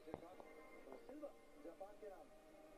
Silver Japan के नाम।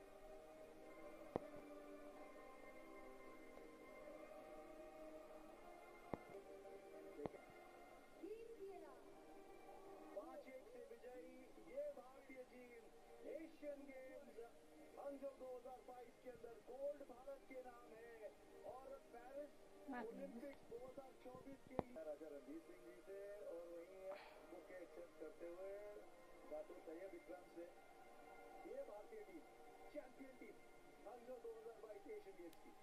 Asian games हंगजो 2022 के अंदर गोल्ड भारत के नाम है और पेरिस ओलंपिक्स 2024 के लिए राजा रणधीर सिंह जी से और वहीं बुके एक्सेप्ट करते हुए दादू तैयब विक्रम से ये भारतीय team champion team Hangzhou 2022 Asian games की।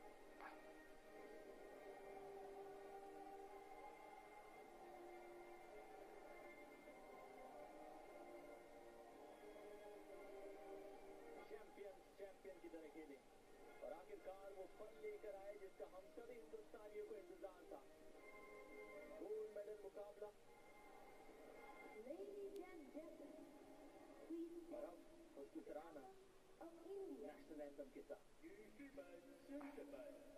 चैंपियन की तरह खेले और आखिरकार वो पल लेकर आए जिसका हम सभी हिंदुस्तानियों को इंतजार था। गोल्ड मेडल मुकाबला और अब उसकी सराहना नेशनल एंथम के साथ।